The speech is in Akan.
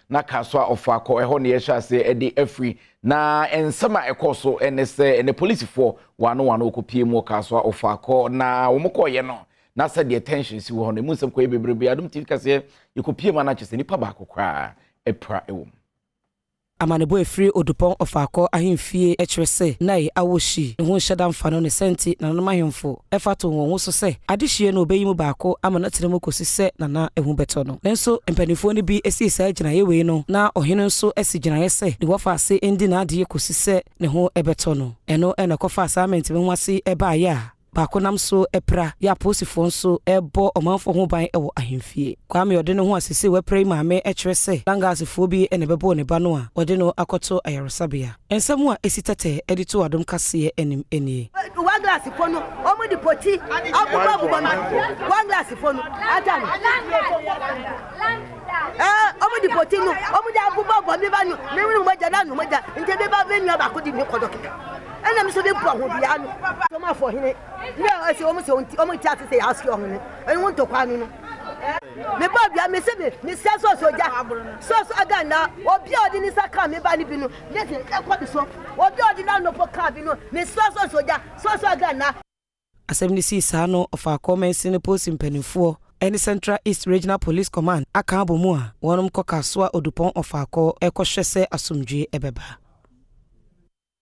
na Kasoa Ofaakor eho ne yesha se edi afri na ensema ekoso enese ene police for wano okopie mu Kasoa Ofaakor na womokoye no na said the attention si wo ho ne musem ko ebebrebe Adom TV kase yekopie ma na chese nipa ba kokra epra ewom Amanebo efiri Odupon Ofaakor ahemfie echwese nai awoshi ho hyeda mfano ne senti na mahemfo efato won so se adehie na obeyimu baako amana tiremu kosi se na ehu beto no nenso empanifo ni bi esi sa agina yewe no na ohene nso esi gina yese ne wofa ase endi na ade kosi se ne ho ebeto no eno kofa assignment me nwase eba ya baako nam so epra ya posifo nso ebo omanfo ho ban ewo ahemfie kwame ode ne ho asese weprai maame echwese langasifo bi ene bebo ne ba no a ode no akoto ayaresabia ensemu a esitete edito Adom kase enim enie one glass fono omo di poti abubu one glass fono adam omo di poti no omo di abubu mi ba no me mo ja na no mo ja nte be ba venua ba ko di mi kodoke ena mi so be po ho bia no so ma fo hene ne o se omo ti ati se ask yo hene eni won to kwa no me ba bia me se me se so aga na obi odi ni saka me ba ni bi no let e ko bi so obi odi na no po ka bi no me so aga na asem ni si sa no Ofaakor mensi ne post mpanifo any Central East Regional Police Command aka abomu a wonom Kasoa Odupon Ofaakor ekohwese asomdwe ebeba